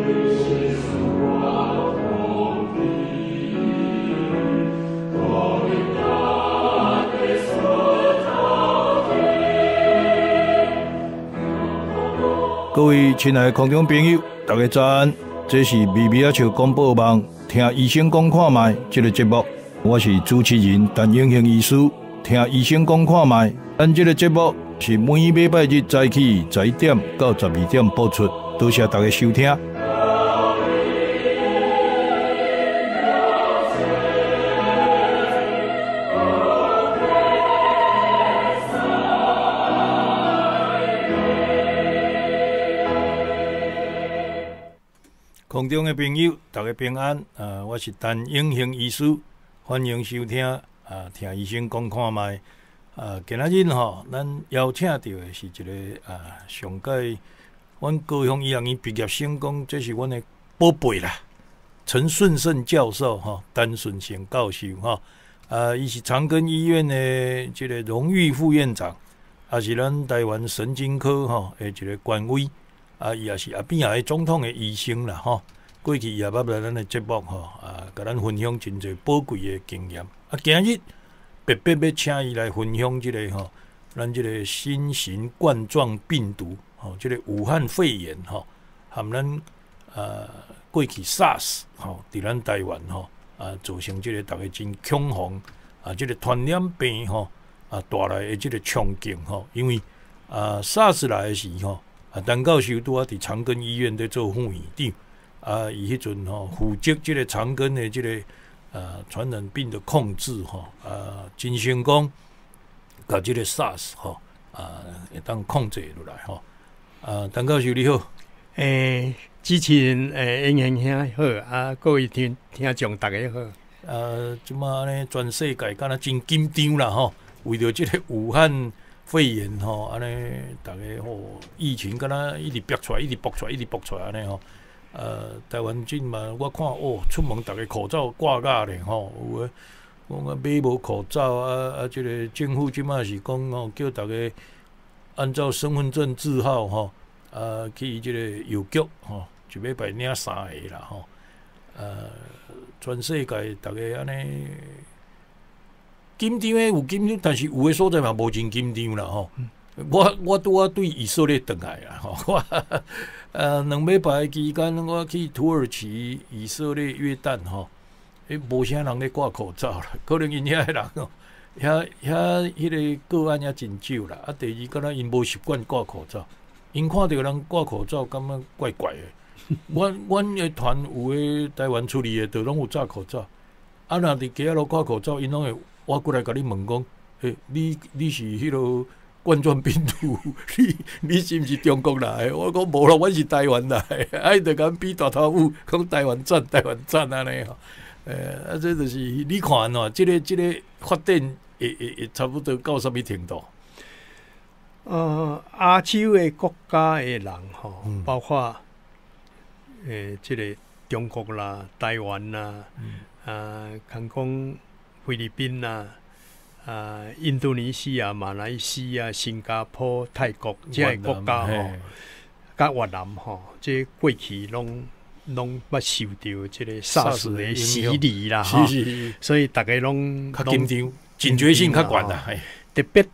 各位亲爱的空中朋友，大家早安！这是微微笑广播网，听医生讲看卖这个节目，我是主持人陈永兴医师。听医生讲看卖，咱这个节目是每礼拜日早起11点到12点播出，多谢大家收听。空中的朋友，大家平安。我是陈永兴医师，欢迎收听听医生讲看卖。今仔日吼，咱邀请到的是一个上届阮高雄医学院毕业生讲，这是阮的宝贝啦，陈顺胜教授吼，陈顺胜教授吼。伊是长庚医院的这个荣誉副院长，也是咱台湾神经科吼的一个权威。伊也是边仔的总统的医生啦吼，过去也捌来咱的节目吼，甲咱分享真侪宝贵的经验。今日特别要请伊来分享这个吼，咱这个新型冠状病毒吼，这个武汉肺炎吼，含咱过去 SARS 吼，伫咱台湾吼造成这个大家真恐慌这个传染病吼带来的这个冲击吼，因为SARS 来的时吼。陈教授拄伫长庚医院在做副院长，伊迄阵吼负责即个长庚的即个传染病的控制吼，真成功，甲即个 SARS 吼会当控制落来吼。陈教授你好， 主持人永兴兄好，各位听众大家好。 即马呢全世界敢若真紧张啦吼，为着即个武汉肺炎吼，安尼大家吼疫情敢若一直爆出来，一直爆出来，一直爆出来安尼吼。台湾即嘛，我看出门大家口罩挂架咧吼，有诶讲买无口罩即个政府即马是讲吼，叫大家按照身份证字号吼，去即个邮局吼，一礼拜领3个啦吼。全世界大家安尼。紧张诶有紧张，但是有诶所在嘛无真紧张啦吼。我拄啊对以色列转来啦吼，我2礼拜期间我去土耳其、以色列、约旦吼，无啥人咧挂口罩啦，可能因遐诶人吼，迄个个案也真少啦。第二，敢若因无习惯挂口罩，因看到人挂口罩，感觉怪怪诶。阮诶团有诶台湾出去诶，都拢有戴口罩。若伫街仔路挂口罩，因拢会。我过来甲你问讲，你是迄落冠状病毒，你是毋是中国来的？我讲无啦，我是台湾来的，就甲比大头舞，讲台湾赞安尼吼。这就是你看喏，这个发展会差不多到什么程度？ 亚洲的国家的人吼，包括这个中国啦、台湾啦，看讲。菲律宾印度尼西亚、马来西亚、新加坡、泰国这个国家吼，甲越南吼，这过去拢捌受到这个 SARS 的洗礼啦吼，所以大家拢较紧张，警觉性较悬啦。 特别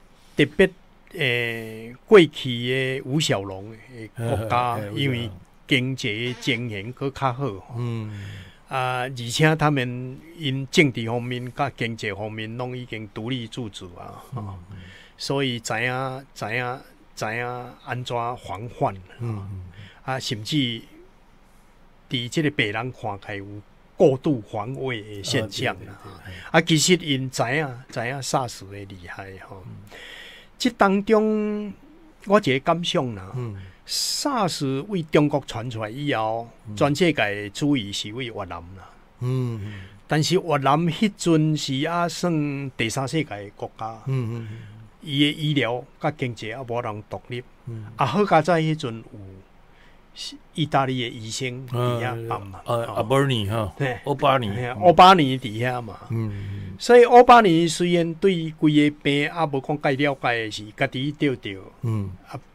过去的吴小龙的国家，因为经济经营佫较好。而且他们因政治方面、甲经济方面，拢已经独立自主啊，所以知影安怎防范甚至伫即个别人看起来有过度防卫的现象其实因知影 SARS 的厉害吼。即当中，我一个感想啦。SARS 为中国传出来以后，全世界注意是为越南啦。但是越南迄阵是算第三世界的国家。伊的医疗甲经济无人独立。好佳在迄阵有意大利的医生伫遐帮嘛。 阿伯尼哈，欧巴尼伫遐嘛。所以欧巴尼虽然对规个病无讲介了解的是家己得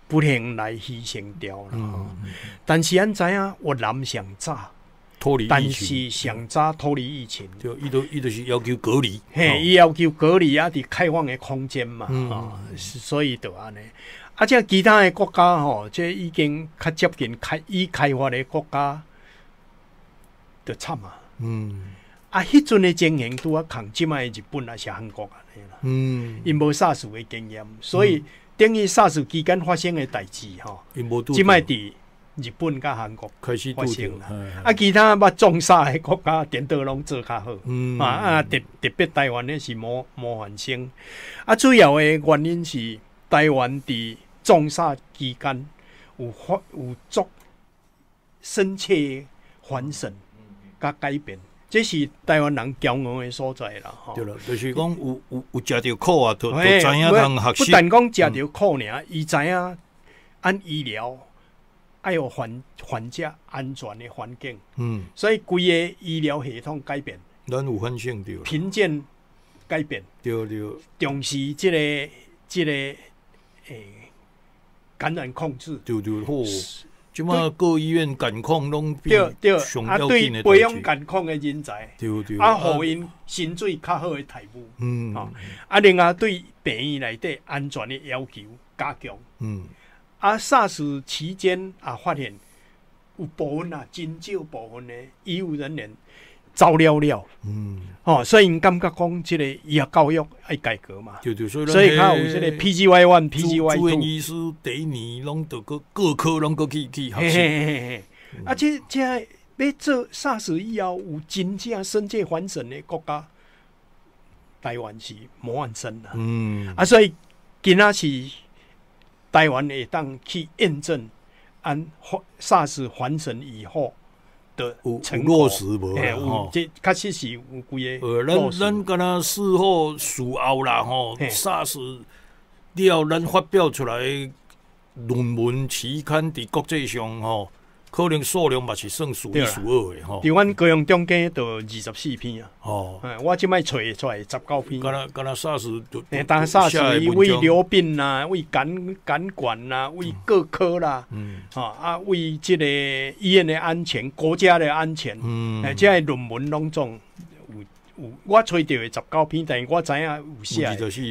不幸来牺牲掉了。但是咱知影越南上早。 脱离疫情， 但是上早脱离疫情， 就伊都是要求隔离， 嘿，伊要求隔离啊，伫开放的空间嘛，所以就安尼。啊，即其他的国家吼，即已经较接近已开发的国家，就惨啊。啊，迄阵的情形拄啊，抗即卖日本还是韩国安尼啦。因无SARS的经验，所以等于SARS期间发生的代志吼，即卖伫日本甲韩国开始发生啦，啊，其他捌中SARS的国家点都拢做较好，特别台湾的是无发生，啊，主要的原因是台湾伫中SARS期间有做深切反省甲改变，这是台湾人骄傲的所在啦。 对啦，就是讲有食着苦啊，都知影通学习。 不但讲食着苦尔，伊知影按医疗。要有患者安全的环境，所以规个医疗系统改变， 咱有反省着， 评鉴改变， 对， 重视这个感染控制， 对好。即马各医院感控拢比上要紧的对培养感控的人才， 对， 互因薪水较好的待遇，另外对病院内底安全的要求加强，SARS 期间发现有部分真少部分的医务人员走了，所以因感觉讲这个医学教育要改革嘛， 对， 所以较有这个 PGY1、PGY2。 住院医师第一年拢得各科拢去学习， 这要做 SARS 以后有真正深切反省的国家，台湾是无安生啦，所以今仔是。台湾会当去验证按 SARS 反省以后的成果落实无？ 这确实是有几个落实。 咱敢若事后事后啦，SARS 了，咱发表出来论文期刊伫国际上可能数量嘛是算数一数二的伫阮高雄中间就24篇啊。我即摆找出来19篇。 敢若SARS， 但SARS为流病啦，为感管啦，为各科啦，为即个医院的安全、国家的安全，即个论文拢总有我找到的19篇，但是我知影有写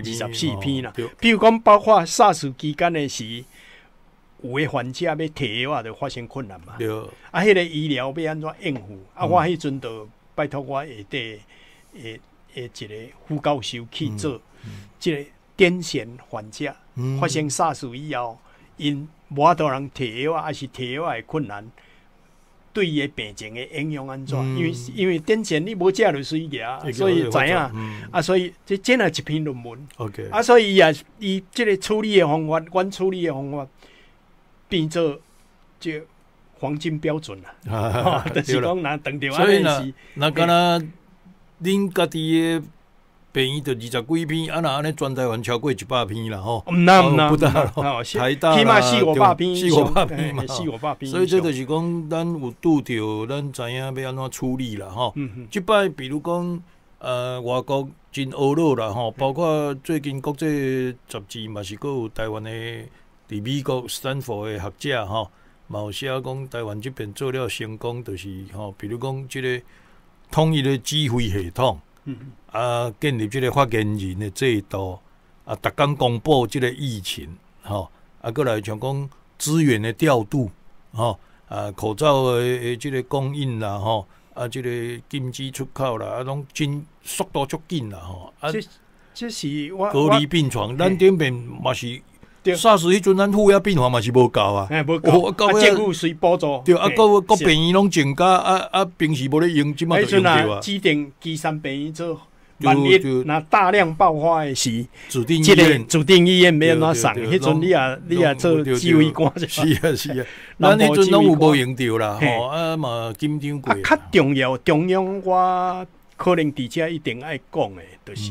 24篇啦。比如讲，包括SARS期间的时。有的患者要摕药就发生困难嘛，迄个医疗要安怎应付？我迄阵就拜托我下底一个副教授去做，即个癫痫患者发生SARS以后，因无法度人摕药还是摕药的困难，对伊的病情的影响安怎？因为癫痫你无食就水牙，所以知影所以这真系一篇论文。所以伊即个处理的方法，阮处理的方法。变做这黄金标准啦，就是讲拿等着安尼是。 那敢若恁家己的病院就20几篇，那安尼全台湾超过100篇啦吼。 不大咯，台大起码400-500篇 ，400-500篇嘛 ，400-500篇。 所以这就是讲，咱有拄着，咱知影要安怎处理啦吼。即摆比如讲，外国真恶劣啦吼，包括最近国际杂志嘛是有台湾的。伫美国斯坦福的学者嘛有写讲台湾这边做了成功，就是比如讲这个统一的指挥系统，建立这个发言人的制度，逐天公布这个疫情，过来像讲资源的调度，口罩的这个供应啦，这个禁止出口啦，拢真速度足紧啦， 这是我隔离病床，咱顶边嘛是。SARS 迄阵，咱负压病房嘛是无够啊， 无够，政府随补助。 对，各病院拢增加，平时无咧用，即马就用着啊。 指定基层病院做，万一若大量爆发的时， 指定医院要安怎送？迄阵你也做指挥官是啊，咱迄阵拢有无用着啦，嘛紧张过。 较重要，中央我可能伫遮一定爱讲的，就是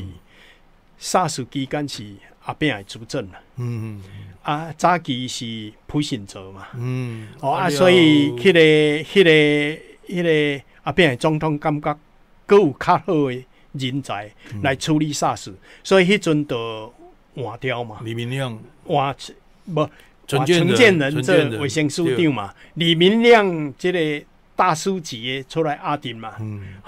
SARS期间是。阿扁来主政啦，早期是朴信哲嘛，所以迄个阿扁总统感觉阁有较好的人才来处理SARS，所以迄阵就换掉嘛。 李明亮换无陈建仁这卫生署长嘛，李明亮这个大书记的出来压阵嘛，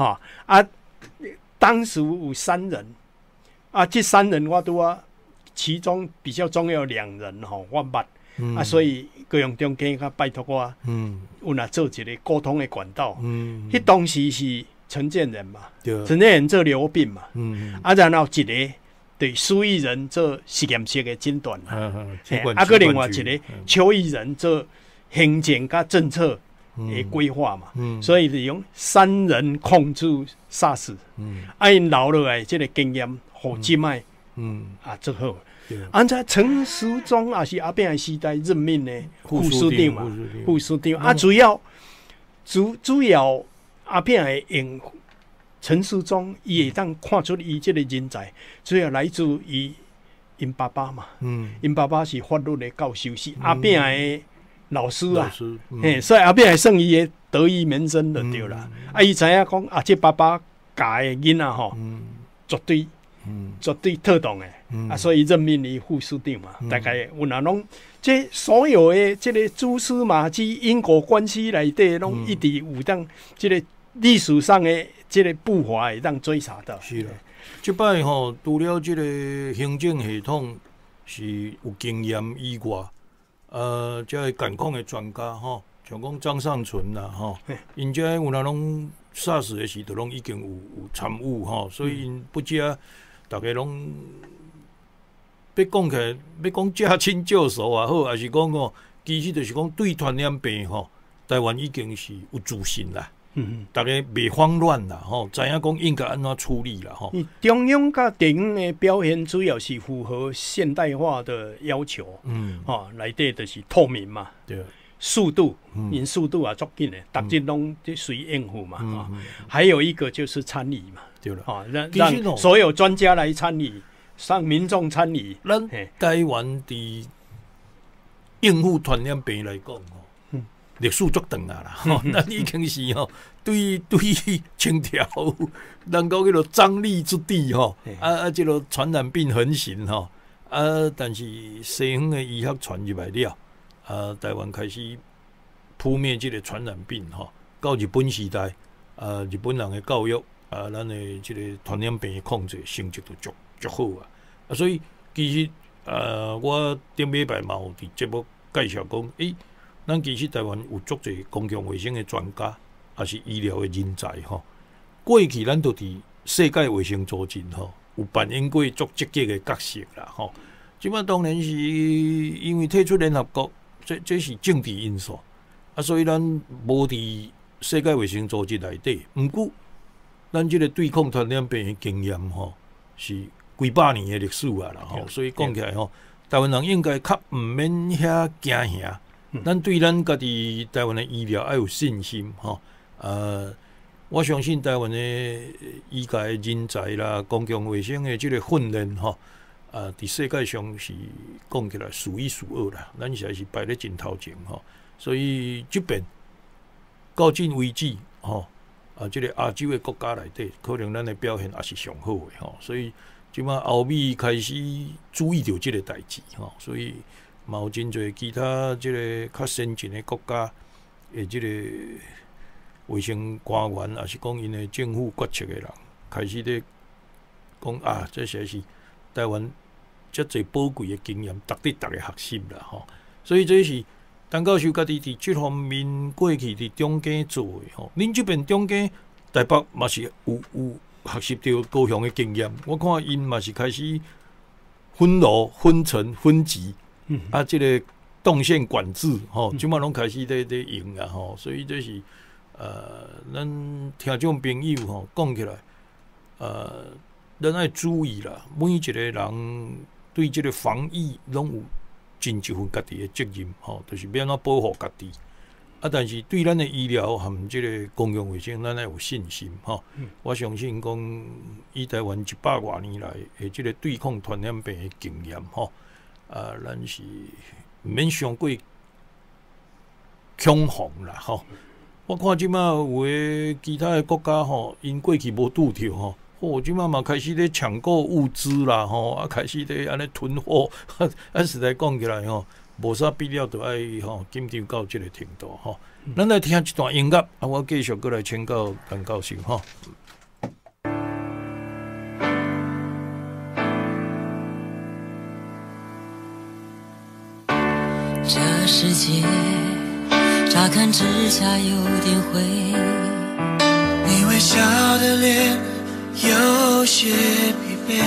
当时有3人，这3人我都其中比较重要2人我捌，所以高雄中间他拜托我，有哪做一个沟通的管道，迄当时是陈建仁嘛，陈建仁做刘斌嘛，然后一个对苏益仁做实验室的诊断，个另外一个邱益仁做行政甲政策的规划嘛，所以是用3人控制 SARS，因留落来这个经验，互即摆做好。在陈时中也是阿扁的时代任命的副署长嘛，副署长主要阿扁会用陈时中，伊会当看出伊这个人才，主要来自于因爸爸嘛，因爸爸是法律的教授，是阿扁的老师啊，所以阿扁会算伊的得意门生就对啦。伊知影讲这爸爸教的囡仔绝对特懂的，所以任命伊副署长嘛。大概有哪拢，这所有的这个蛛丝马迹、因果关系内底，拢一直有当这个历史上的这个步伐会当追查到。 是啦，这摆除了这个行政系统是有经验以外，这个感控的专家像讲张尚存啦因这有哪拢SARS的时，都拢已经有参与所以因不加。大家拢要讲起来，要讲驾轻就熟也好，还是讲其实就是讲对传染病台湾已经是有自信啦。大家袂慌乱啦，知影讲应该安怎处理啦。 中央甲地方的表现主要是符合现代化的要求。内底就是透明嘛，对，速度，因速度也足紧的，逐日拢随应付嘛。还有一个就是参与嘛。对了，让所有专家来参与，让民众参与。 咱台湾伫应付传染病来讲，历史足长啦，咱已经是对清朝能够迄个张力之地这个传染病横行但是西方的医学传入来了，台湾开始扑灭这个传染病到日本时代，日本人的教育。咱的这个传染病的控制成绩都足好所以其实我顶礼拜嘛有伫节目介绍讲，咱其实台湾有足侪公共卫生的专家，也是医疗的人才过去咱都伫世界卫生组织有扮演过足积极的角色啦即摆当然是因为退出联合国，这是政治因素所以咱无伫世界卫生组织内底，毋过。咱这个对抗传染病的经验是几百年的历史啦所以讲起来台湾人应该较毋免遐惊吓，咱对咱家己台湾的医疗要有信心我相信台湾的医界人才啦、公共卫生的这个训练伫世界上是讲起来数一数二啦，咱实在是排咧真头前所以这边到今为止这个亚洲的国家内底，可能咱的表现也是上好的所以即马欧美开始注意到这个代志所以嘛有真侪其他这个较先进的国家的这个卫生官员，也是讲因的政府决策的人，开始咧讲这些是台湾遮侪宝贵的经验，值得大家学习啦所以这是。陈教授家己伫这方面过去伫中间做的恁这边中间台北嘛是有学习到高雄的经验，我看因嘛是开始分路、分层、分级，这个动线管制即马拢开始在用所以这是咱听众朋友讲起来，咱要注意啦，每一个人对这个防疫拢有。尽一份家己的责任就是要安怎保护家己但是对咱的医疗和这个公共卫生，咱要有信心我相信讲以台湾100多年来的这个对抗传染病的经验咱是毋免伤过恐慌啦我看即马有的其他的国家因过去无拄着即马嘛开始咧抢购物资啦，开始咧安尼囤货，实在讲起来无啥必要就爱紧张到这个程度吼。咱来听一段音乐，我继续过来请教陈教授吼。 这世界乍看之下有点灰， 你微笑的脸有些疲惫，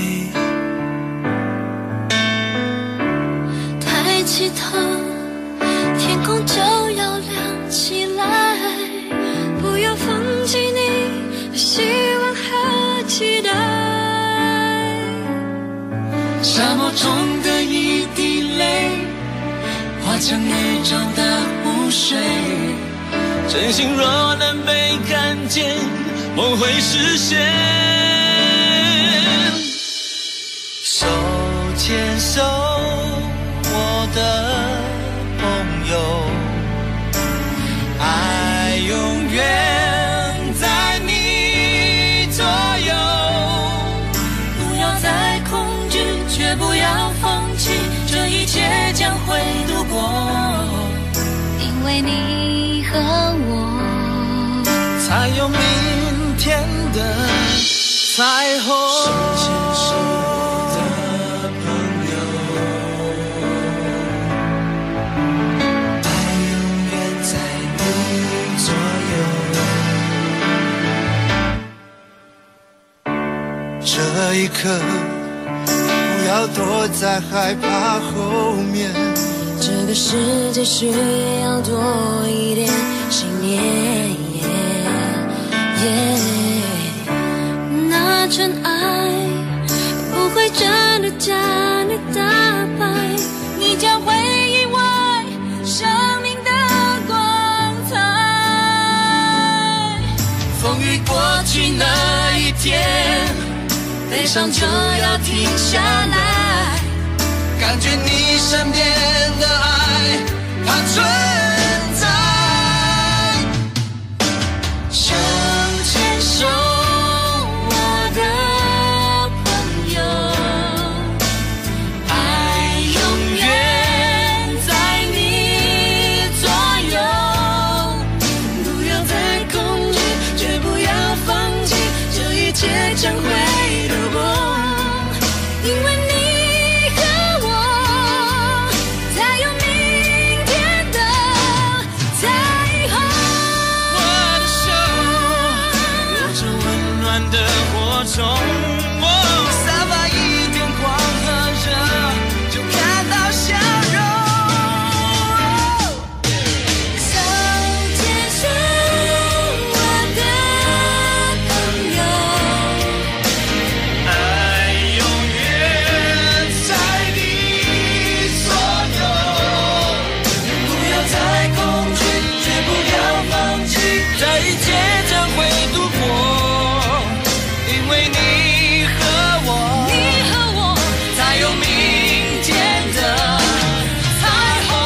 抬起头，天空就要亮起来，不要放弃你的希望和期待。沙漠中的一滴泪，化成宇宙的湖水， 真心若能被看见，梦会实现。手牵手，我的朋友，爱永远在你左右。 不要再恐惧，却不要放弃，这一切将会度过，因为你和我才有明天的彩虹。手牵手的朋友，爱永远在你左右。这一刻，不要躲在害怕后面。 这个世界需要多一点信念，那真爱不会真的将你打败，你将会意外生命的光彩。 风雨过去那一天， 悲伤就要停下来， 感觉你身边的爱，它存在。 手牵手，我的朋友，爱永远在你左右。不要再恐惧，绝不要放弃，这一切将会度过，因为你和我才有明天的彩虹。 我的手握着温暖的火种，散发一点光和热，就看到笑容。 手牵手，我的朋友， 爱永远在你左右。不要再恐惧，绝不要放弃，这一切将会度过，因为你和我才有明天的彩虹。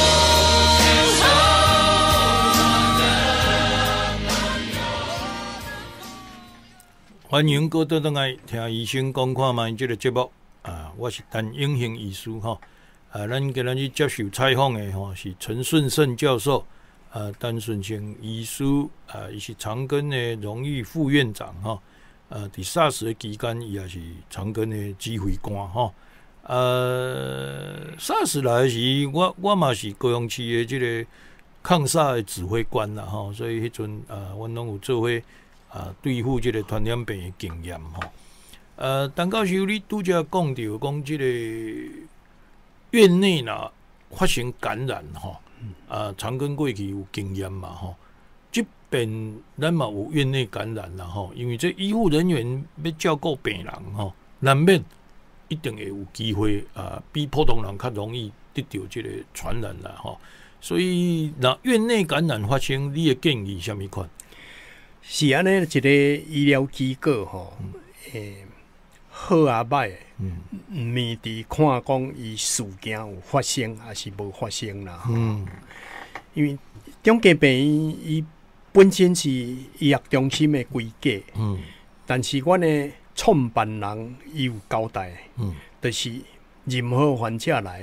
欢迎各位倒来听医生讲看嘛，这个节目我是陈永兴医师吼。咱今日接受采访的是陈顺胜教授，陈顺胜医师，伊是长庚的荣誉副院长吼。伫SARS 的期间，伊也是长庚的指挥官吼。SARS 来时，我嘛是高雄市的这个抗SARS 的指挥官啦吼，所以迄阵阮拢有做伙对付这个传染病的经验吼。陈教授，你拄则讲到讲这个院内啦发生感染吼，长庚过去有经验嘛吼，即边咱嘛有院内感染啦吼，因为这医护人员要照顾病人吼，难免一定会有机会比普通人较容易得到这个传染啦吼，所以那院内感染发生，你的建议什么款？ 是安尼一个医疗机构吼，好啊歹，毋免伫看讲伊事件有发生还是无发生啦。因为中继病院伊本身是医学中心的规格，但是阮的创办人伊有交代，就是任何患者来，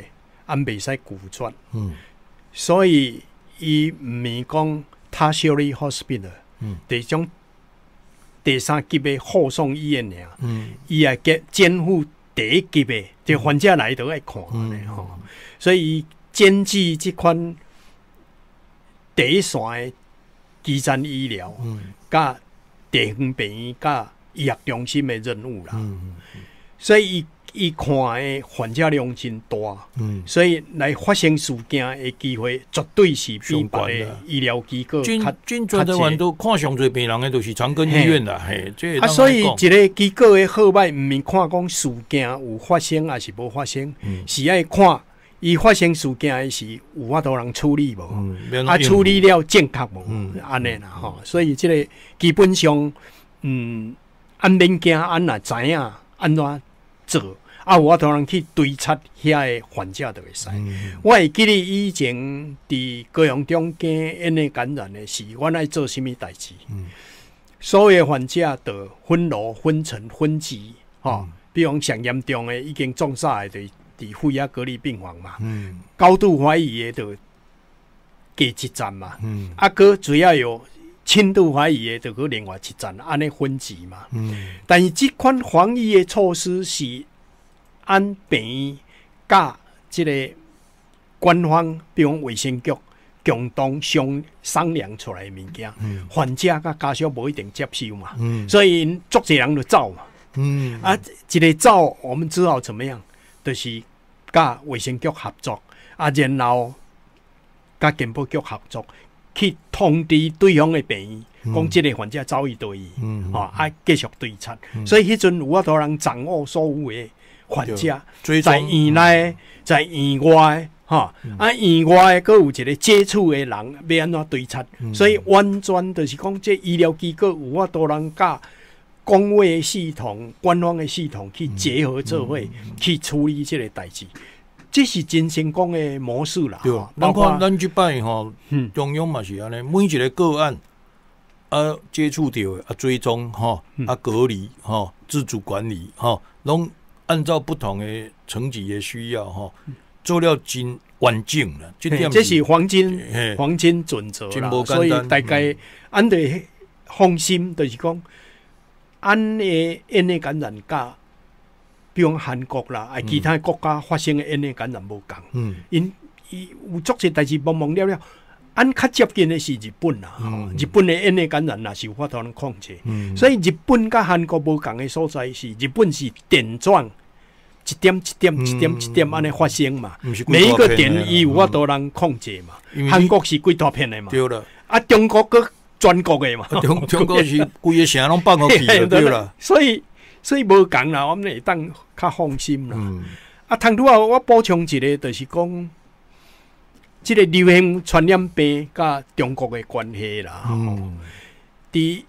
俺袂使拒绝， 嗯所以伊毋是讲tertiary hospital，第种第三级的护送医院尔，伊也肩负第一级的，就患者来都爱看的吼，所以伊兼具即款第一线的基层医疗，甲地方病院甲医学中心的任务啦，所以伊看的患者量真大，所以来发生事件的机会绝对是比别的医疗机构真全台湾都看上最病人的，就是长庚医院啦，嘿，这啊，所以一个机构的好歹，毋是看讲事件有发生还是无发生，是爱看伊发生事件的是有法度人处理无，啊，处理了正确无，安尼啦吼。所以这个基本上，按免惊，按若知影安怎做。啊，有法度人去追查遐个患者就会使。我会记得以前伫高雄中间因为感染的时，我爱做甚物代志？所有患者就分路、分层、分级，比方上严重的已经中煞的，就伫负压隔离病房嘛。高度怀疑的就加一站嘛。啊，个只要有轻度怀疑的，就去另外一站，安尼分级嘛。但是这款防疫的措施是按病院甲即个官方，比如卫生局共同商量出来的物件，患者甲家属无一定接受嘛，所以足侪人就走嘛。啊，一个走，我们只好怎么样？就是甲卫生局合作，啊，然后甲健保局合作，去通知对方的病院，讲即个患者走去倒去，啊，继续追查。所以迄阵有法度人掌握所有的患者在院内、在院外，啊，院外佫有一个接触的人，要安怎追查？所以完全就是讲，这医疗机构有法度人甲公卫系统、官方的系统去结合做伙，去处理这个代志。这是真成功的模式啦。 对，咱看咱即摆吼，中央嘛是安尼，每一个个案啊接触到的啊追踪吼啊隔离吼自主管理吼，拢按照不同的层级的需要吼，做了真完整啦。 这是黄金准则啦，所以大概按得放心，就是讲按的因的感染甲，比如韩国啦，其他国家发生的因的感染无共，因有足些代志忙忙了了。按较接近的是日本啦，日本的因的感染也是有法度能控制，所以日本甲韩国无共的所在是，日本是点状。一点安尼发生嘛，每一个点伊有法度人控制嘛。韩国是几大片的嘛， 对了。 啊，中国佮全国的嘛， 中国是规个城拢放过去了，对啦。 所以无共啦，我们会当较放心啦。啊，通拄啊，我补充一个，就是讲，这个流行传染病甲中国的关系啦。伫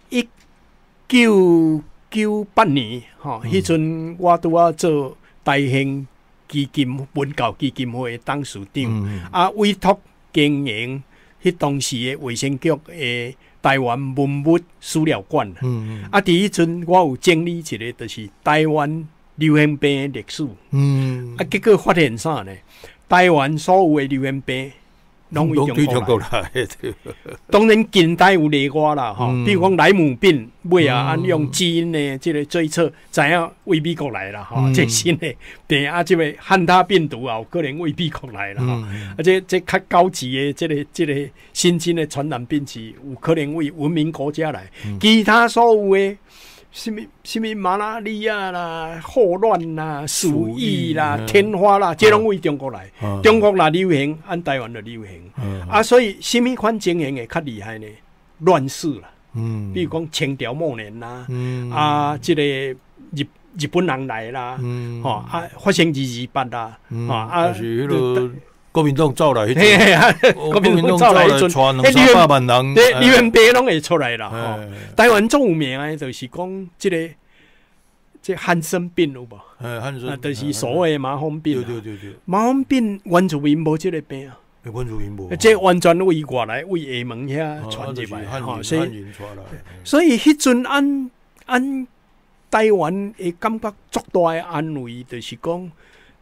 1998年，迄阵我拄啊做大兴基金文教基金会董事长，委托经营迄当时的卫生局的台湾文物资料馆。伫迄阵我有整理一个，就是台湾流行病的历史。结果发现啥呢？台湾所有的流行病拢为中国来。当然近代有例外啦，比如讲莱姆病，尾啊按用基因的这个追测，知影为美国来啦，这新的病啊，这个汉他病毒啊，有可能为美国来啦，这较高级的这个新兴的传染病是有可能为文明国家来，其他所有的什么马拉利亚啦、霍乱啦、鼠疫啦、天花啦，这拢为中国来。中国啦流行，按台湾的流行。所以什么款情形会较厉害呢？乱世啦，比如讲清朝末年啦，这个日本人来啦，发生228啦， 是迄个国民党走来， 国民党走来， 传200-300万人， 流行病拢会出来啦。台湾最有名的就是讲这汉生病有无？ 汉生， 就是所谓的麻风病。 对， 麻风病原住民无这个病啊。 原住民无， 这完全为外来为厦门遐传入来，所以迄阵按台湾会感觉足大的安慰，就是讲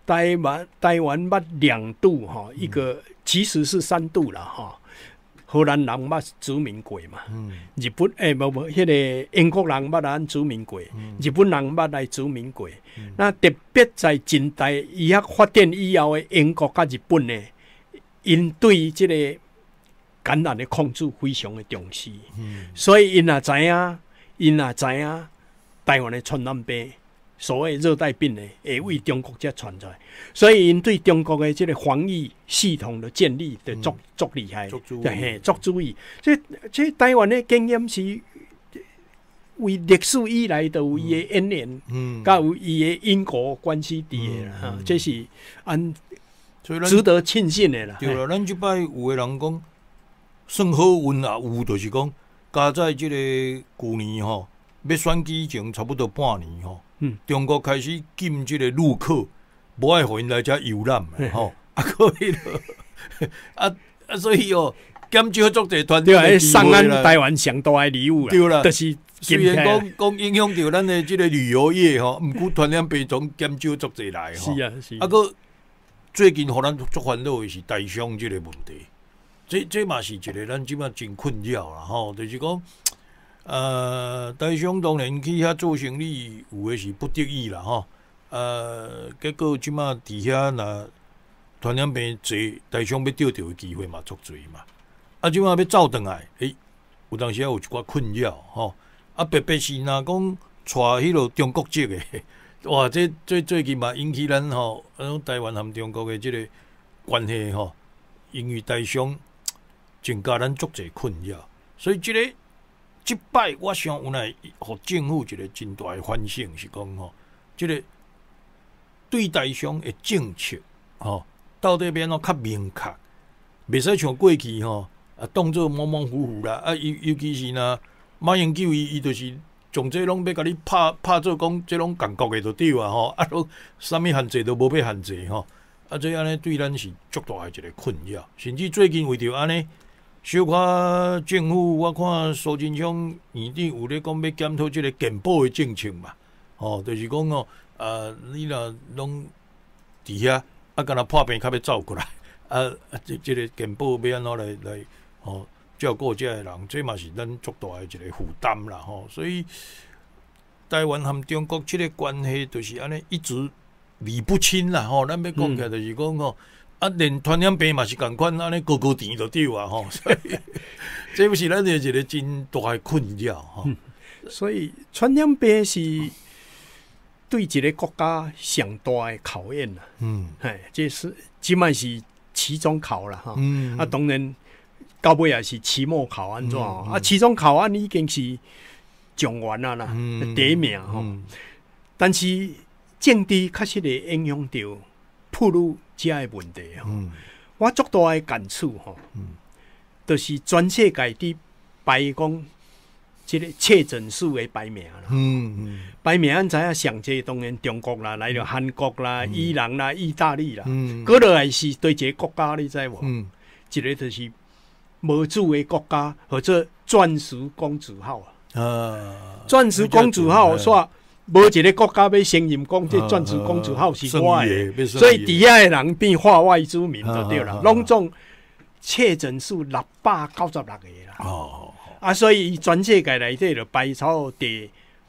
台湾捌2度哈，一个其实是3度了哈。荷兰人捌殖民过嘛，日本迄个英国人捌咱殖民过，日本人捌来殖民过。那特别在近代医学发展以后的英国甲日本呢，因对这个感染的控制非常的重视，所以因也知影台湾的传染病。所谓热带病呢，会为中国才传出来，所以因对中国的这个防疫系统的建立的足厉害，足注意。这台湾的经验是为历史以来都有伊的渊源，甲有伊的因果关系伫的啦，这是值得庆幸的啦。 对啦，咱即摆有的人讲算好运啊，有就是讲加在即个旧年吼，要选举前差不多半年吼。中国开始禁即个入口，无爱互因来遮游览的吼，可以了，所以哦，减少足侪团体对，送咱台湾上大的礼物啦， 对啦， 就是虽然讲影响到咱的即个旅游业吼，毋过传染病种减少足侪来吼， 是啊是。 个最近互咱足烦恼的是台商即个问题，这嘛是一个咱即摆真困扰啦吼，就是讲。台商当然去遐做生意，有的是不得已啦吼。结果即马伫遐若传染病侪，台商要钓着的机会嘛足侪嘛。即马要走转来，有当时有一寡困扰吼。特别是若讲带迄落中国籍的，哇，这最近嘛引起咱吼，台湾和中国的即个关系吼，因为台商增加咱足侪困扰，所以即摆我想有来互政府一个真大的反省，是讲吼，即个对台商的政策吼，到底要较明确，袂使像过去吼当做模模糊糊啦。尤其是若马英九伊就是从这拢要甲你拍做讲，这拢共国的就对啊吼，都啥物限制都无要限制吼，这安尼对咱是足大的一个困扰，甚至最近为着安尼。小可政府，我看苏贞昌院长有咧讲要检讨即个健保的政策嘛，就是讲你若拢伫遐，敢若破病较要走过来，即个健保要安怎来照顾这个人，这嘛是咱足大的一个负担啦所以台湾和中国即个关系就是安尼一直理不清啦咱要讲起来就是讲连传染病嘛是共款，安尼高甜就对啊所以这不是咱的一个真大的困扰所以传染病是对一个国家上大的考验啦。这是即摆是期中考啦当然到尾也是期末考安怎期中考案已经是状元啦第一名但是政治确实会影响到暴露这个问题我足大的感触就是全世界伫排讲这个确诊数的排名啦排名咱知影上济当然中国啦，来到韩国啦、伊朗啦、意大利啦，搁落来是对一个国家你知无？一个就是无主的国家，或者钻石公主号钻石公主号煞。无一个国家要承认讲这钻石公主号是我的，所以底下的人变化外之民就对了。拢总确诊数696个啦。所以全世界内底就排超第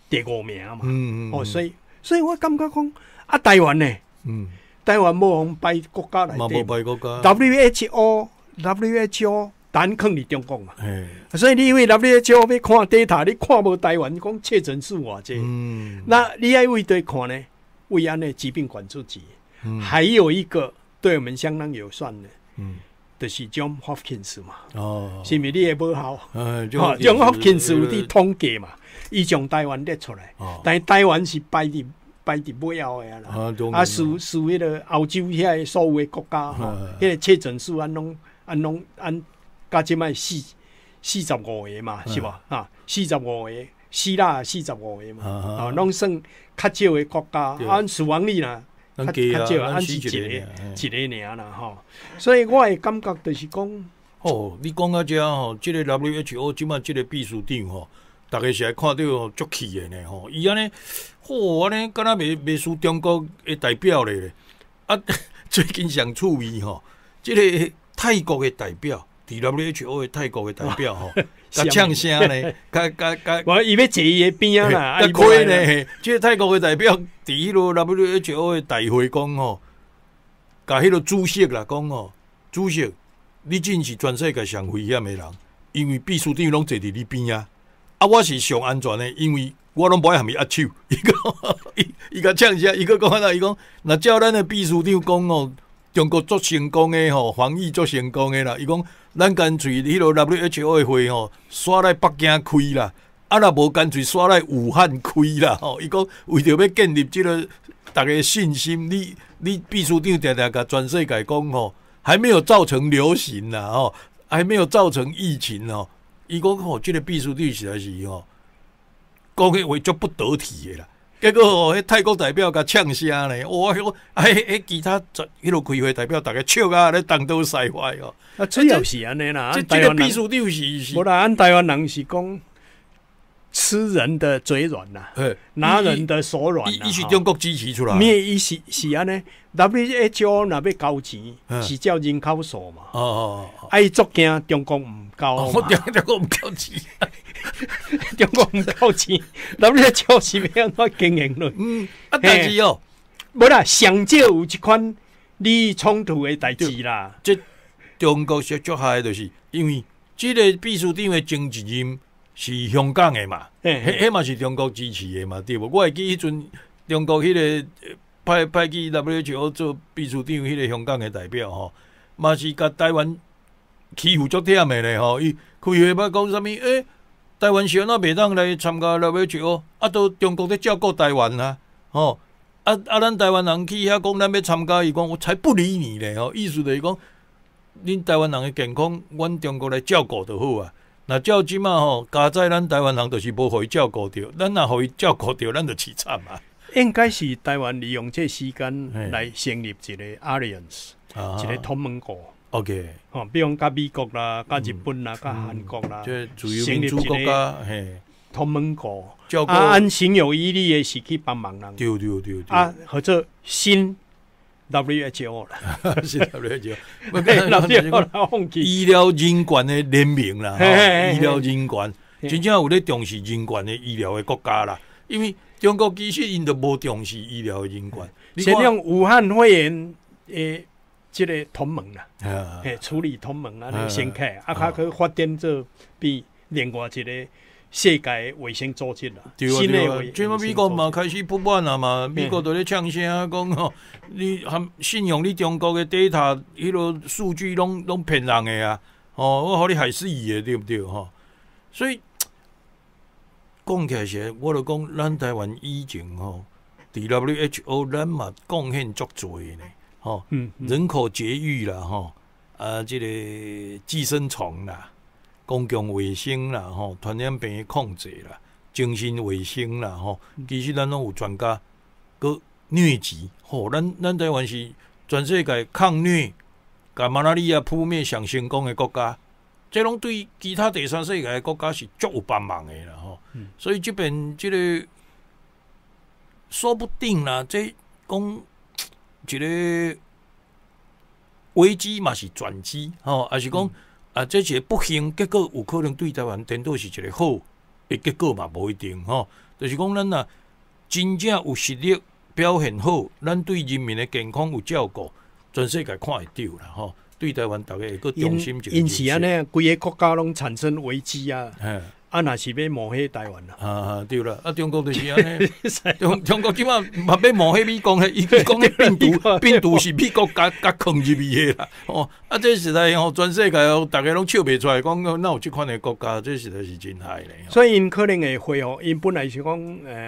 5名嘛。所以我感觉讲台湾呢，台湾无互排国家内底 WHO 单坑伫中国嘛，所以你因为 WHO 要看 data， 你看无台湾讲确诊数偌济，那你要为对看呢？为安的疾病管制局，还有一个对我们相当友善的，就是 John Hopkins 嘛，是咪你的母校？John Hopkins 有伫统计嘛，伊将台湾列出来，但是台湾是排伫尾后的啦，属迄个欧洲遐所有的国家迄个确诊数按加即摆45个嘛，是吧？45个，希腊45个嘛，拢算较少的国家，按死亡率啦，较少，按是一个尔啦所以我会感觉就是讲， 你讲到这这个 WHO 即摆这个秘书长大家是来看到足气的呢伊安尼，安尼敢若袂输中国的代表咧。 啊，最近上趣味吼，即个泰国的代表 WHO 的泰国的代表吼，甲唱声呢，甲我伊要坐伊的边啊啦， 甲开呢，即个泰国的代表伫迄个 WHO 的大会讲吼，甲迄个主席啦讲吼，主席，你真是全世界上危险的人，因为秘书长拢坐伫你边啊，啊，我是上安全的，因为我拢不爱含伊握手。伊甲呛声，伊个讲啦，伊讲，若照咱的秘书长讲哦，中国足成功的吼，防疫足成功的啦。伊讲，咱干脆迄个 WHO 的会吼，刷来北京开啦，啊，若无干脆刷来武汉开啦。吼，伊讲为着要建立即个大家信心，你秘书长常常甲全世界讲吼，还没有造成流行啦，吼，还没有造成疫情哦。伊讲吼，即个秘书长实在是吼。讲迄话足不得体的啦，结果吼，迄泰国代表甲呛声咧，哇！迄其他迄落开会代表，大家笑啊咧，东倒西歪哦。 啊，主要是安尼啦。 这个秘书长是， 无啦，按台湾人是讲吃人的嘴软呐，拿人的手软呐。 伊是中国支持出来。 咩伊是安尼 ？WHO 若要交钱，是照人口数嘛。啊，伊足惊中国毋交嘛。 中国毋交钱。 中国唔够钱，咱们超市要安怎经营咯？ 但是哦， 无啦，上少有一款利益冲突的代志啦。 这中国是足害，就是因为这个秘书长的经纪人是香港的嘛，迄嘛是中国支持的嘛，对无？我会记迄阵中国迄个派去 WHO 做秘书长迄个香港的代表吼，嘛是甲台湾欺负足忝的咧吼，伊开会捌讲啥物？台湾是安怎袂当来参加 WHO？ 啊，都中国在照顾台湾啊，吼！咱台湾人去遐讲咱要参加，伊讲我才不理你咧，吼！意思就是讲，恁台湾人的健康，阮中国来照顾就好啊。那照即马吼，加在咱台湾人就是无互伊照顾着，咱若互伊照顾着，咱就凄惨啊。 应该是台湾利用这时间来成立一个 alliance，一个同盟国。 OK， 比如甲美国啦、甲日本啦、甲韩国啦， 这自由民主国家，嘿， 同盟国。按行有余力的是去帮忙人。 对。 啊，或者新 WHO 啦， 新 WHO， 医疗人权的联盟啦，医疗人权，真正有咧重视人权的医疗的国家啦。因为中国其实因都无重视医疗的人权。 像用武汉肺炎诶。这个同盟啦，处理同盟啊，先开较去发展做比另外一个世界卫生组织啦。新的即马美国嘛开始不满啊嘛，美国都咧呛声讲吼，你含信用你中国的 data， 迄个数据拢骗人的啊，我互你害死伊的，对不对吼？所以讲起来是，我就讲咱台湾以前吼，伫 WHO 咱嘛贡献足多呢。吼，人口绝育啦，吼，这个寄生虫啦，公共卫生啦，吼，传染病的控制啦，精神卫生啦，吼，其实咱拢有专家，佮疟疾，吼，咱台湾是全世界抗疟、甲马拉利亚扑灭上成功的国家，这拢对其他第三世界的国家是足有帮忙的啦，吼，所以这边这个说不定啦，这讲。一个危机嘛是转机，吼，还是讲这是不幸，结果有可能对台湾颠倒是一个好的结果嘛，无一定，吼。就是讲咱若真正有实力表现好，咱对人民的健康有照顾，全世界看会到啦，吼。对台湾大家会个重心就因是安尼，规个国家拢产生危机啊。若是要抹黑台湾啦，对啦，中国就是安尼，中国即马嘛要抹黑美国咧，伊讲迄病毒是美国甲藏入去的啦，这实在全世界大家拢笑袂出来，讲哪有即款的国家，这实在是真害咧。 所以因可能会恢复，因本来是讲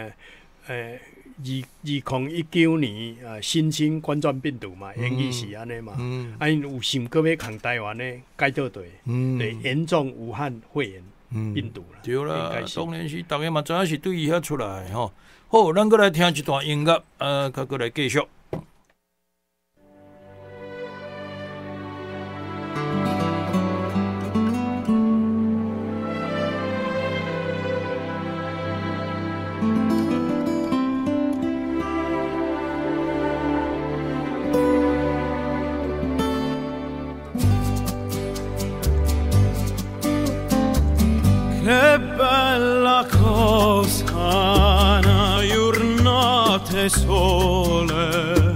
2019年新型冠状病毒嘛，原意是安尼嘛，因有想过要抗台湾咧，改倒对，对严重武汉肺炎。病毒啦， 对啦，当然是大家嘛，知影是对伊遐出来吼。好，咱过来听一段音乐，过来继续。 sole,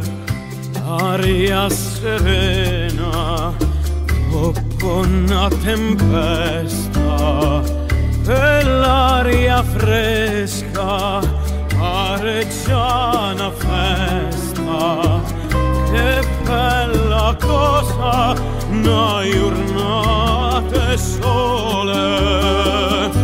aria serena, dopo una tempesta, e l'aria fresca, pare già una festa, che bella cosa, una giornata sole.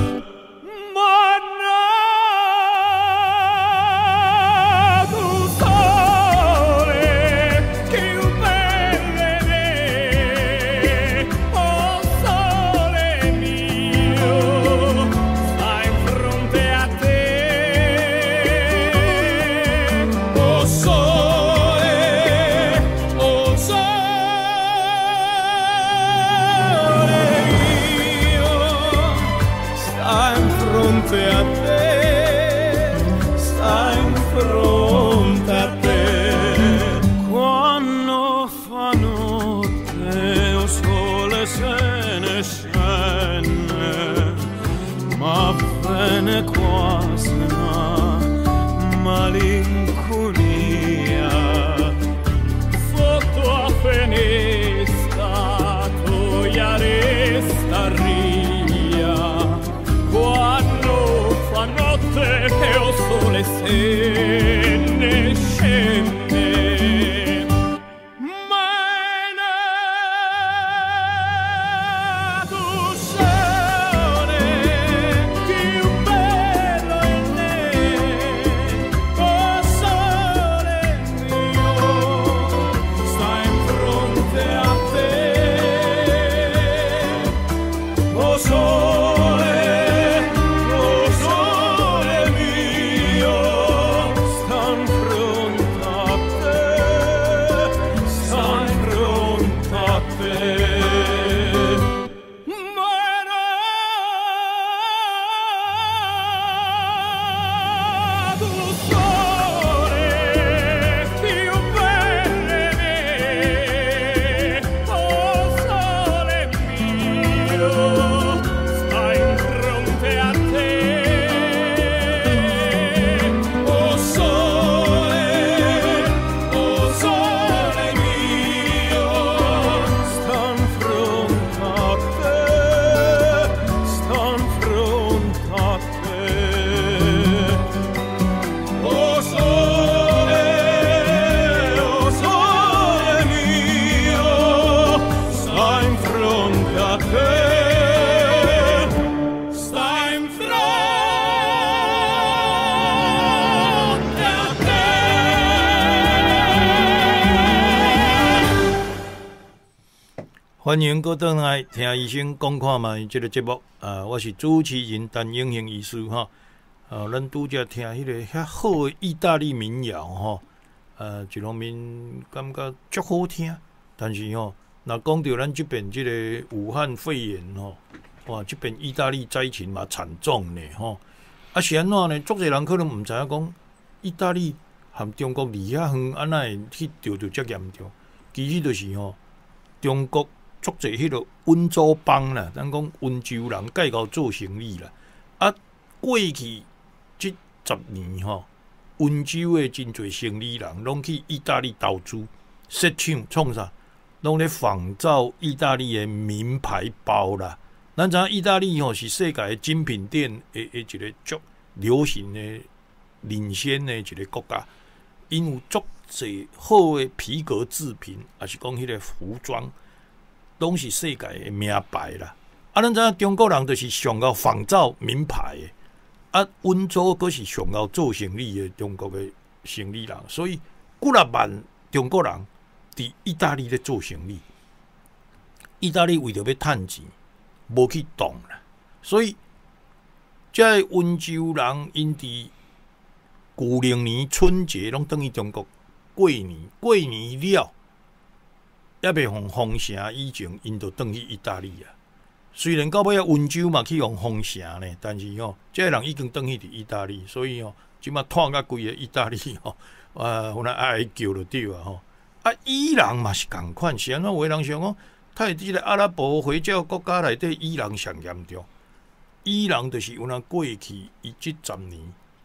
欢迎各位来听医生讲看嘛，这个节目我是主持人陈永兴医师哈。咱拄则听迄个遐好的意大利民谣哈，一方面感觉足好听，但是吼，若讲到咱这边这个武汉肺炎吼，哇，这边意大利灾情嘛惨重呢吼。是安怎呢？足侪人可能毋知影讲，意大利含中国离遐远，安那会去着遮严重？其实就是吼，中国。足侪迄个温州帮啦，咱讲温州人介绍做生意啦。过去这10年吼，温州的真侪生意人拢去意大利投资，设厂创啥，拢咧仿造意大利的名牌包啦。咱知影意大利吼是世界的精品店的一个足流行的领先的一个国家，因有足侪好的皮革制品，也是讲迄个服装。拢是世界的名牌啦，咱知影中国人就是上到仿造名牌的，温州佫是上到做生意的中国的生意人，所以几十万中国人伫意大利咧做生意，意大利为着要趁钱，无去动啦，所以这温州人因伫旧历年春节拢等于中国过年，过年了。也未用封城以前，因就转去意大利啊。虽然到尾啊温州嘛去用封城呢，但是这人已经转去伫意大利，所以即马拖甲规个意大利有人哀叫就对啊伊朗嘛是共款，是安怎有的人想讲，他伫即个阿拉伯回教国家内底，伊朗上严重。伊朗就是有人过去伊这10年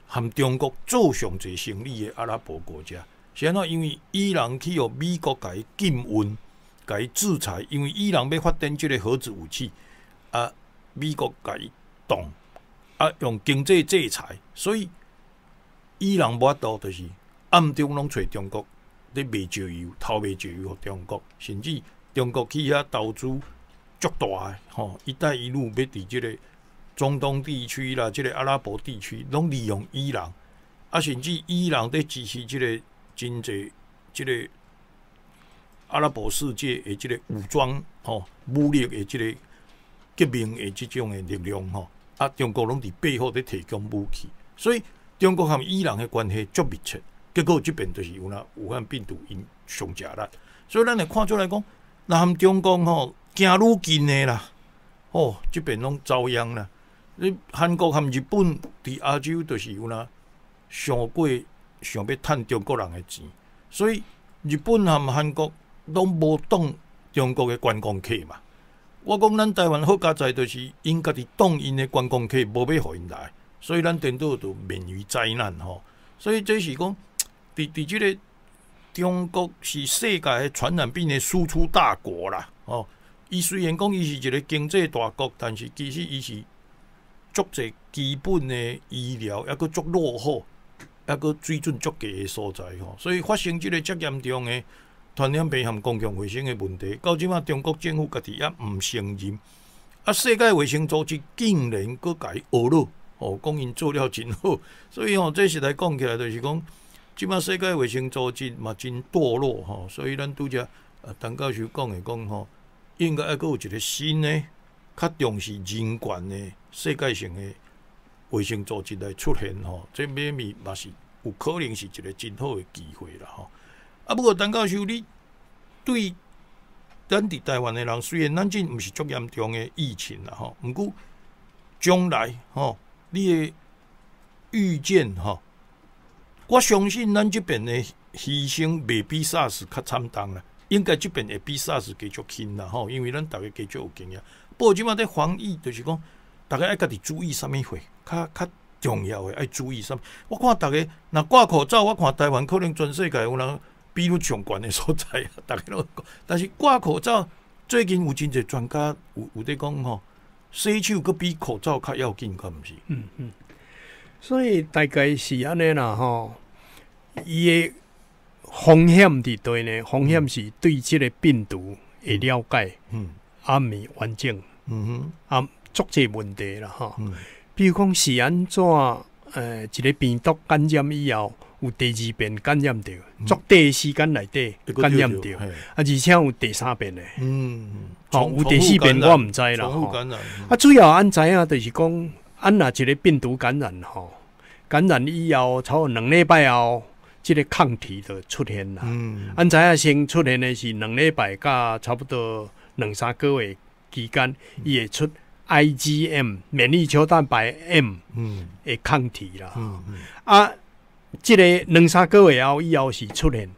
和中国做上侪生意的阿拉伯国家。是安怎？因为伊朗去予美国甲伊禁运、甲伊制裁，因为伊朗要发展即个核子武器，啊，美国甲伊动，啊，用经济制裁，所以伊朗无法度就是暗中拢找中国咧卖石油、偷卖石油互中国，甚至中国去遐投资足大诶，吼！一带一路要伫即个中东地区啦，即个阿拉伯地区，拢利用伊朗，啊，甚至伊朗在支持即个。真侪即个阿拉伯世界的即个武装武力的即个革命的即种的力量啊，中国拢伫背后咧提供武器，所以中国和伊朗的关系足密切。结果即边就是有武汉病毒因上食力，所以咱会看出来讲，那和中共行愈近的啦，即边拢遭殃啦。你韩国和日本伫亚洲就是有上过。想要趁中国人的钱，所以日本和韩国拢无挡中国的观光客嘛。我讲咱台湾好佳在，就是因家己挡因的观光客，无要互因来，所以咱颠倒就免于灾难吼。所以这是讲，伫即个中国是世界的传染病的输出大国啦。伊虽然讲伊是一个经济大国，但是其实伊是足侪基本的医疗抑佫足落后。抑个水准足低的所在所以发生即个遮严重的传染病和公共卫生的问题，到即马中国政府家己也毋承认，啊，世界卫生组织竟然佫甲伊学了，讲因做了真好，所以这实来讲起来，就是讲，即马世界卫生组织嘛真堕落所以咱拄则陈教授讲的讲应该抑佫有一个新的、较重视人权的世界性的。卫生组织来出现这买咪嘛是有可能是一个真好的机会啦啊，不过陈教授，你对咱伫台湾的人，虽然咱真毋是足严重的疫情啦毋过将来你的预见我相信咱这边的牺牲未比 SARS 较惨重啦，应该这边会比 SARS 继续轻啦因为咱大家继续有经验。不过即马在防疫，就是讲。大家爱家己注意啥物货，较重要的爱注意啥物。我看大家若挂口罩，我看台湾可能全世界有人比率上悬的所在啊，大家拢讲。但是挂口罩，最近有真侪专家有在讲洗手佫比口罩较要紧，敢毋是？ 所以大概是安尼啦伊的风险伫对呢？风险是对即个病毒的了解，未完整，足侪问题啦比如讲是安怎一个病毒感染以后有第二遍感染着，足短的时间内底感染着，而且有第三遍的，有第四遍我毋知啦。主要安知影就是讲，若一个病毒感染感染以后，差不多2礼拜后，即个抗体就出现啦。安知影先出现的是2礼拜甲差不多2-3个月期间，伊会出。IgM 免疫球蛋白 M 的抗体啦，即个2-3个月后以后是出现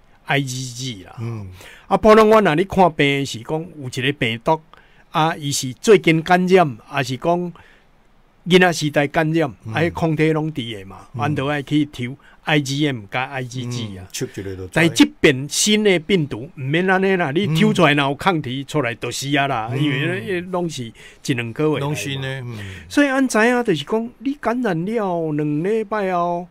IgG 啦，普通我若你看病是讲有一个病毒伊是最近感染，还是讲囡仔时代感染，抗体拢伫诶嘛，阮都爱去抽 IgM 加 IgG 但是即边新的病毒毋免安尼啦，你抽出来若有抗体出来就死啦，因为拢是1-2个月，拢新的，所以安知影就是讲，你感染了2礼拜后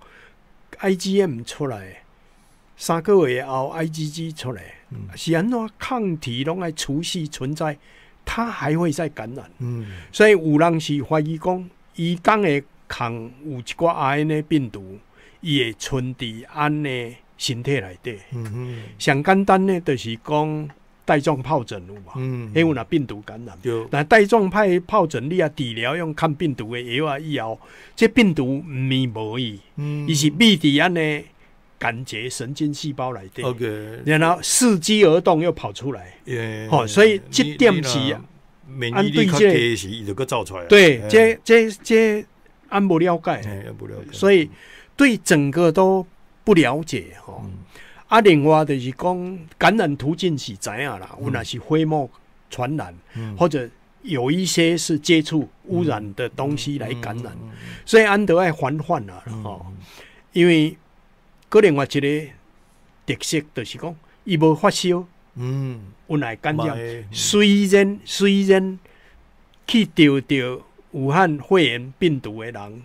IgM 出来，3个月后 IgG 出来，是安怎抗体拢爱持续存在，它还会再感染，所以有人是怀疑讲。伊讲的抗有一寡 RNA 病毒，伊会存伫咱的身体内底。上简单呢，就是讲带状疱疹有嘛，迄有若病毒感染。但带状疱疹你治疗用抗病毒的药以后，这病毒无伊，伊是密伫咱的感觉神经细胞内底，然后伺机而动又跑出来。所以这点是。 免疫力较低时，伊就佫走出来。 对，这按不了解，所以对整个都不了解另外就是讲感染途径是知影啦，有若是飞沫传染，或者有一些是接触污染的东西来感染，所以安得爱缓缓啊，因为个另外一个特色就是讲，伊无发烧，温来感染。虽然去得武汉肺炎病毒的人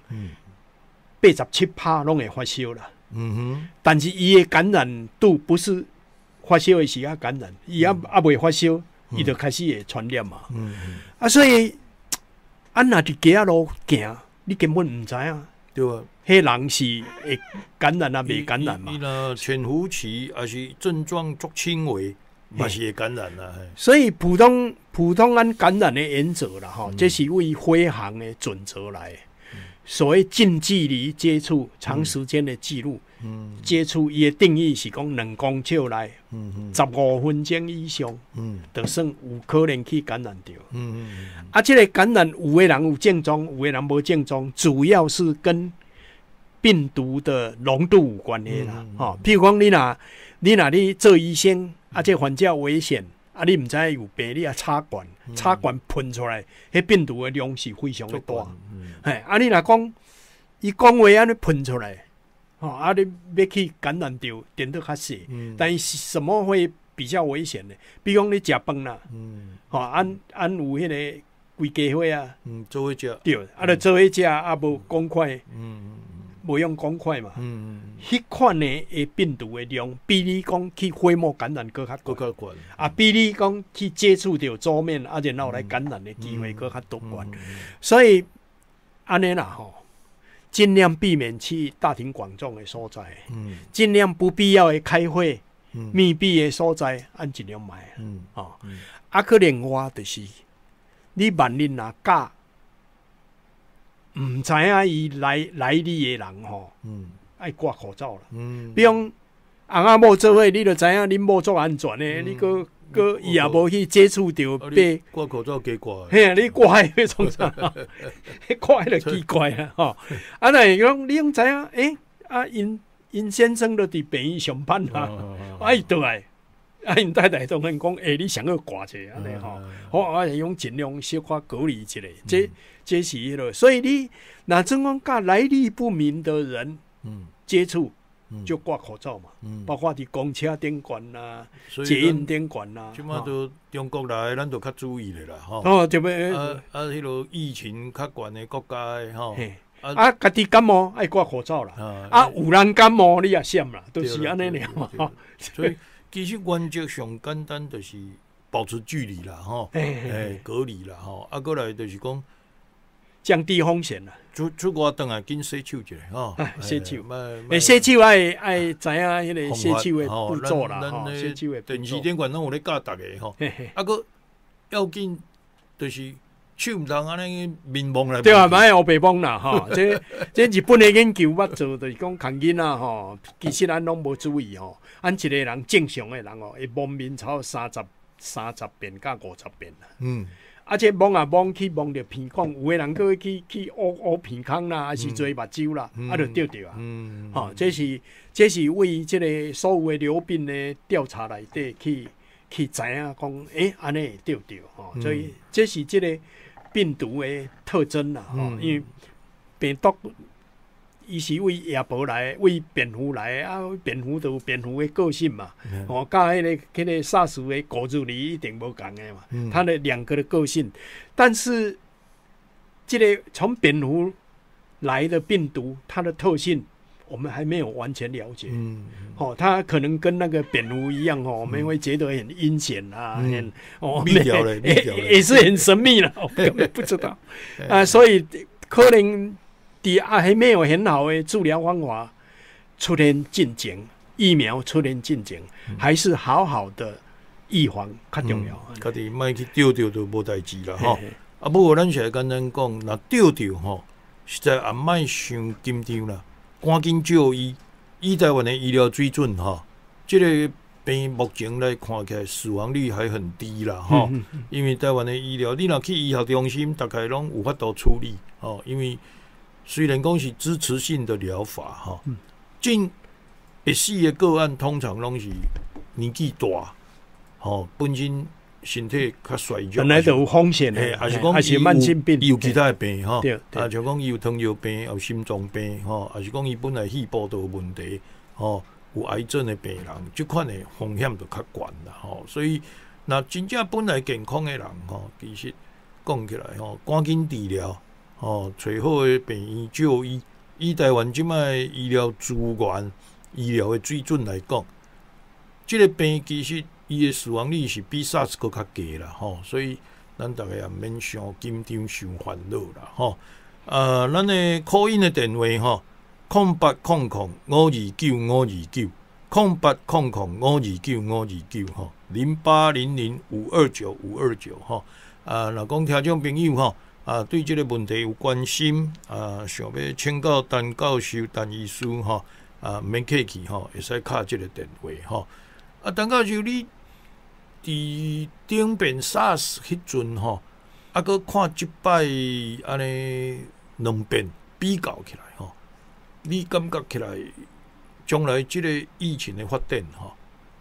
，87%拢会发烧啦。但是伊的感染度不是发烧的时啊感染，伊未发烧，伊就开始会传染嘛。所以咱若伫街仔路行，你根本唔知影， 对啊。 迄人是会感染啊，未感染嘛？ 伊若潜伏期还是症状足轻微，嘛是会感染啦。 所以普通咱感染的原则啦，这是为飞行的准则来的。所谓近距离接触、长时间的记录，接触伊的定义是讲2公尺内，15分钟以上，就算有可能去感染到。这个感染有的人有症状，有的人无症状，主要是跟病毒的浓度有关系啦。譬如讲你若做医生，这患者危险。你唔知有病，你插管喷出来，迄病毒的量是非常的大。你若讲伊讲话安尼喷出来，你要去感染到，点都较细。但是什么会比较危险呢？比如讲你食饭啦，按有迄个规家伙啊， 做伙食， 对，就做伙食，无公筷，无用公筷嘛。迄款的病毒的量，比你讲去飞沫感染更较悬，比你讲去接触到桌面，然后来感染的机会更较多悬。所以安尼啦尽量避免去大庭广众的所在，尽量不必要的开会，密闭的所在，尽量买。可另外就是你万一若假，唔知影伊来你的人爱挂口罩啦。比如翁仔某做伙，你就知影恁某足安全的，你个伊也无去接触到被挂口罩加挂。 嘿，你挂迄要创啥？挂迄就奇怪啦那讲你拢知影，因先生就伫病院上班伊倒来，因太太当然讲，你想要挂者安尼我用尽量小可隔离一下。这是迄个，所以你若真讲甲来历不明的人接触，就挂口罩嘛，包括伫公车顶管啦、捷运顶管啦。 即马都中国来，咱就较注意咧啦对不？ 迄落疫情较悬的国家家己感冒爱挂口罩啦，有人感冒你也闪啦，都是安尼尔嘛。 所以其实原则上简单就是保持距离啦，隔离啦，过来就是讲降低风险啦。 出外倒来紧洗手一下洗手，洗手爱知影迄个洗手的步骤啦，洗手的步骤。 电视顶管拢有咧教大家个要紧就是手毋通安尼面蒙来。 对莫爱黑白蒙啦这日本的研究捌做，就是讲看囡仔其实咱拢无注意咱一个人正常的人会蒙面超30遍到50遍啦。这摸摸去摸着鼻孔，有的人佫去挖鼻孔啦，还是做目睭啦，就丢掉啊。这是为这个所有的流病的调查内底去知影讲，安尼会丢掉所以这是这个病毒的特征啦因为病毒伊是为野豹来，为蝙蝠来蝙蝠就有蝙蝠的个性嘛。甲迄个SARS的果子狸一定无共的嘛。它的2个的个性，但是这个从蝙蝠来的病毒，它的特性我们还没有完全了解。它可能跟那个蝙蝠一样我们会觉得很阴险很秘条的也是很神秘了，我根本不知道所以可能。还没有很好的治疗方法出现进前，疫苗出现进前，还是好好的预防较重要。 家己莫去丢就无代志啦不过咱是简单讲，若丢实在也莫伤紧张啦，赶紧就医。以台湾的医疗水准这个病目前来看起来死亡率还很低啦因为台湾的医疗，你若去医学中心，大概拢有法度处理因为虽然讲是支持性的疗法真会死的个案通常拢是年纪大本身身体较衰弱， 本来就有风险诶， 的， 还是讲还是慢性病， 伊有其他的病吼， 对对啊，像讲伊有糖尿病、有心脏病吼，还是讲伊本来肺部都有问题吼，有癌症的病人，即款的风险就较悬啦吼。所以，那真正本来健康的人吼，其实讲起来吼，赶紧治疗吼，找好的病院就医。以台湾即摆医疗资源、医疗的水准来讲，即个病其实伊的死亡率是比 SARS 搁较低啦吼，所以咱逐个也免伤紧张、伤烦恼啦吼。咱的call in的电话吼，0800529529，0800529529吼，0800529529吼。若讲听众朋友吼。对这个问题有关心，想要请教陈教授、陈医师吼，免客气吼，会使敲这个电话吼。陈教授，你伫顶边 SARS 迄阵吼，搁看即摆安尼两遍比较起来吼，你感觉起来将来即个疫情的发展吼，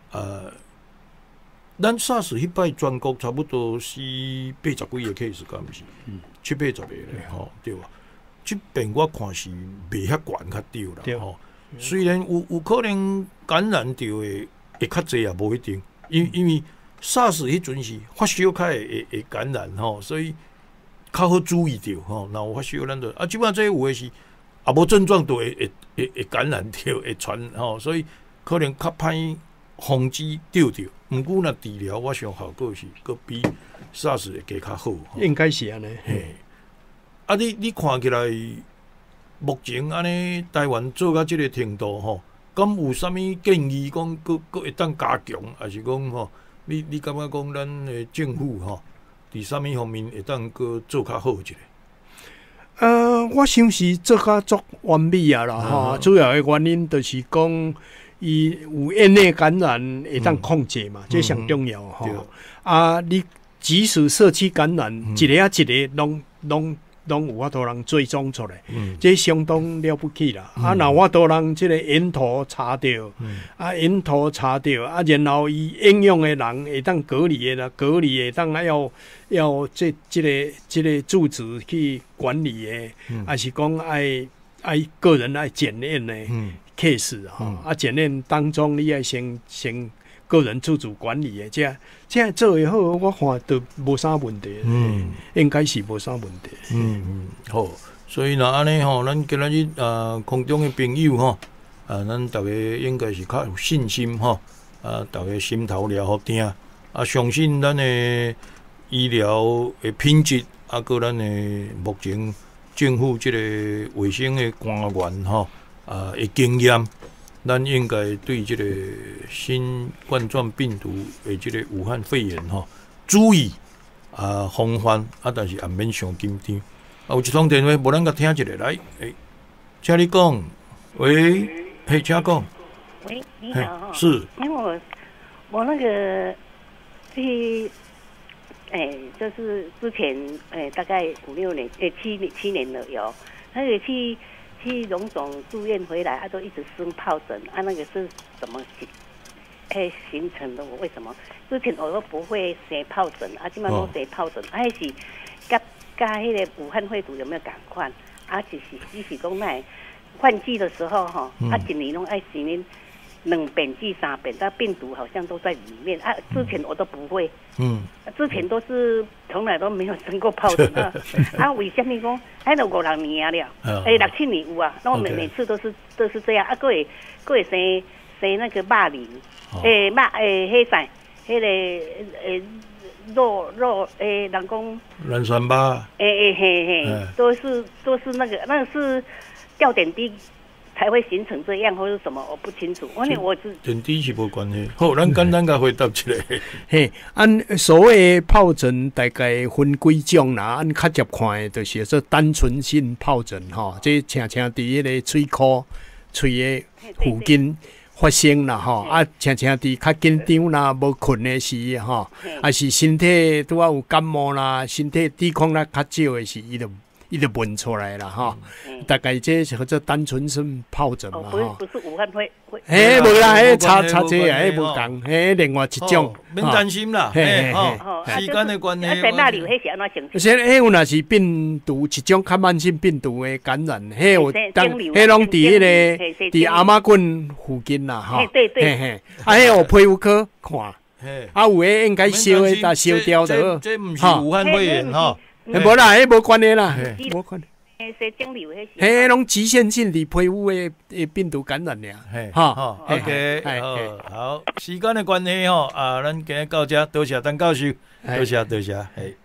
咱 SARS 迄摆全国差不多是80几个 case， 敢毋是？780个咧吼，对吧？即边我看是袂遐悬较对啦吼。虽然有可能感染着会较济也无一定，因为 SARS 迄阵是发烧较会感染吼，所以较好注意着吼。若有发烧，咱就即摆这有诶是也无症状就会感染着会传吼，所以可能较歹防止着。毋过若治疗，我想效果是佫比 SARS 会加较好。 应该是安尼。 嘿，你看起来，目前安尼台湾做到即个程度吼，敢有啥物建议讲佫会当加强，还是讲吼，你感觉讲咱的政府吼，伫啥物方面会当佫做较好一个？ 我想是做较足完美啊啦吼，主要的原因就是讲。伊有院内感染会当控制嘛，这上重要吼。你即使社区感染，一个一个拢有法度人追踪出来，这相当了不起啦。若我都人这个源头查着，源头查着，然后伊应用的人会当隔离的啦，隔离会当要这个住址去管理的，还是讲爱个人爱检验的。case 检验当中你要先个人自主管理的，这做会好，我看都无啥问题。应该是无啥问题。 好，所以若安尼吼，咱今仔日空中的朋友吼，咱大家应该是较有信心吼，大家心头了好定，相信咱的医疗的品质，个咱的目前政府这个卫生的官员吼。的经验，咱应该对这个新冠状病毒的这个武汉肺炎吼，注意防范但是也免伤紧张。有一通电话，无咱甲听一下来，请你讲，喂，请讲。 喂，你好， 是， 因为我那个就是之前大概5-6年7年了有，那个去荣总住院回来，都一直生疱疹，那个是怎么形成的？我为什么之前我都不会生疱疹，现在都生疱疹，还是跟那个武汉肺炎有没有赶快？就是讲那换季的时候哈，一年拢爱洗恁2遍至3遍，但病毒好像都在里面之前我都不会，之前都是从来都没有生过疱疹为什么讲？还有5-6年了，6-7年有啊，那我每次都是这样还会生那个肉瘤，黑啥，那个肉人讲卵酸吧， 都是那个是吊点滴。才会形成这样，或是什么，我不清楚。我是点滴是无关系。好，咱简单甲回答一下。 所谓疱疹大概分几种啦，按较接看的，就是说单纯性疱疹吼，这常常伫迄个喙壳、喙的附近发生啦吼，常常伫较紧张啦、无困的时吼，还是身体拄啊有感冒啦，身体抵抗力较少的时，伊伊就问出来了哈。大概这是叫做单纯是疱疹嘛哈。 不是武汉肺。 嘿，无啦，嘿差这啊，嘿无共，嘿另外一种。 免担心啦，嘿吼，时间的关系。 在那里有迄是安怎情形？ 先，迄有若是病毒一种较慢性病毒的感染，迄有当，迄拢伫迄个伫阿妈棍附近啦，哈。 对对。 嘿，啊，迄有皮肤科看，啊有诶应该烧诶，但烧掉的。 这毋是武汉肺炎吼， 无啦，迄无关系啦，无关系。迄拢局限性伫皮肤诶病毒感染俩， 哈 ，OK， 好，时间的关系吼，咱今日到这，多谢陈教授，多谢，嘿。